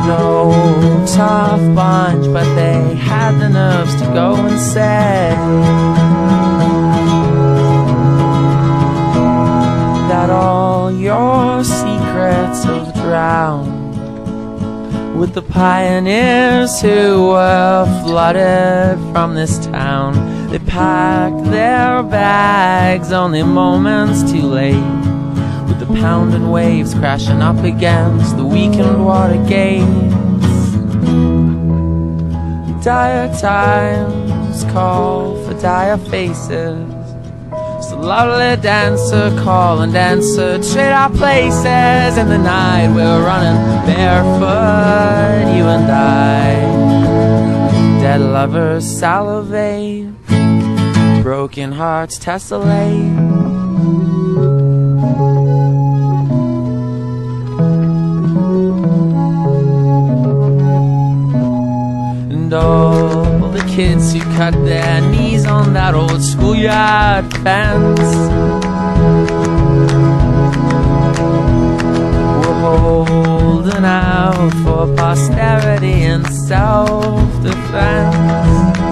were no tough bunch, but they had the nerves to go and say that all your secrets have drowned with the pioneers who were flooded from this town. They packed their bags only moments too late, with the pounding waves crashing up against the weakened water gates. Dire times call for dire faces, so lovely dancer, call and dancer, trade our places. In the night we're running barefoot, you and I. Dead lovers salivate, broken hearts tessellate. And all the kids who cut their knees on that old schoolyard fence were holding out for posterity and self-defense.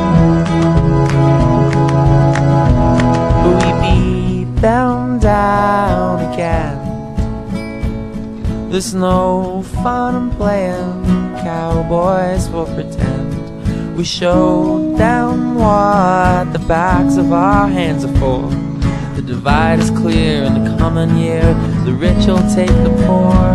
But we beat them down again. There's no fun in playing cowboys for pretend. We showed them what the backs of our hands are for. The divide is clear in the coming year. The rich will take the poor.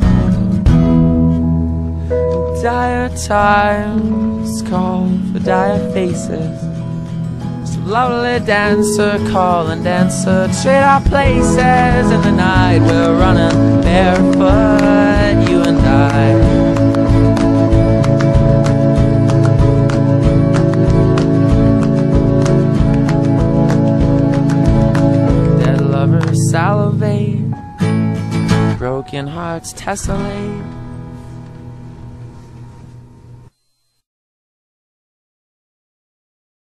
Dire times call for dire faces, so lovely dancer, call and dancer, trade our places. In the night we're running barefoot, you and I. Salivate, broken hearts tessellate.